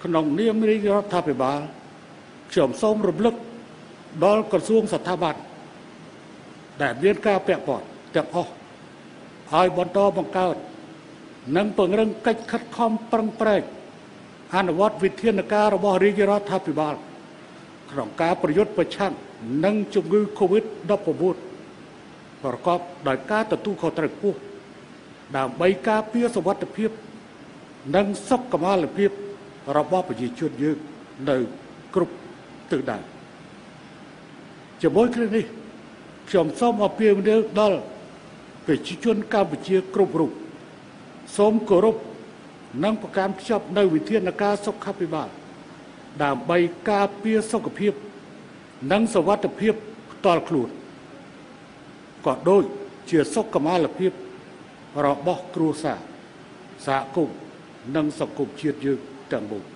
ក្នុងនាមរាជរដ្ឋាភិបាលខ្ញុំសូមរំលឹកដល់ក្រសួងស្ថាប័នដែលមានការពាក់ព័ន្ធទាំងអស់ឲ្យបន្តបង្កើតនិងពង្រឹងកិច្ចខិតខំប្រឹងប្រែងអនុវត្តវិធានការរបស់រាជរដ្ឋាភិបាលក្នុងការប្រយុទ្ធប្រឆាំងនឹងជំងឺ Covid-19 ប្រកបដោយការទទួលខុសត្រូវខ្ពស់ដើម្បីការពារសុវត្ថិភាពនិងសុខុមាលភាពរបស់ប្រជាជនយើងនៅគ្រប់ទិសដៅជាមួយគ្នានេះខ្ញុំសូមអពាហ៍ពិពាហ៍ដល់ប្រជាជនកម្ពុជាគ្រប់រូបសូមគោរពនិងប្រកាន់ខ្ជាប់នៅវិធានការសុខាភិបាលដើម្បីការពារសុខភាពនិងសុវត្ថិភាពផ្ទាល់ខ្លួនក៏ដូចជាសុខុមាលភាពរបស់គ្រួសារសហគមន៍និងសង្គមជាតិយើងទាំងមូល